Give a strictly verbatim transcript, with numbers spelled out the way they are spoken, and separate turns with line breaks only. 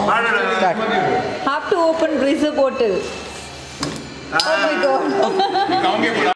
Start.
Have to open razor bottle. Oh my god.